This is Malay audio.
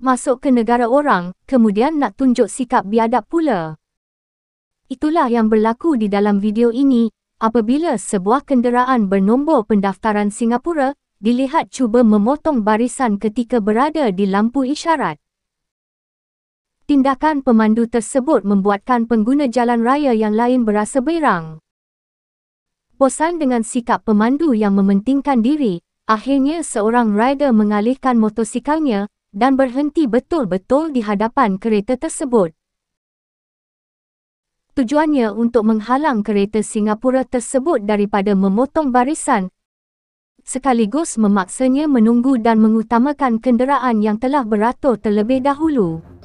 masuk ke negara orang, kemudian nak tunjuk sikap biadab pula. Itulah yang berlaku di dalam video ini, apabila sebuah kenderaan bernombor pendaftaran Singapura dilihat cuba memotong barisan ketika berada di lampu isyarat. Tindakan pemandu tersebut membuatkan pengguna jalan raya yang lain berasa berang. Bosan dengan sikap pemandu yang mementingkan diri, akhirnya seorang rider mengalihkan motosikalnya dan berhenti betul-betul di hadapan kereta tersebut. Tujuannya untuk menghalang kereta Singapura tersebut daripada memotong barisan, sekaligus memaksanya menunggu dan mengutamakan kenderaan yang telah beratur terlebih dahulu.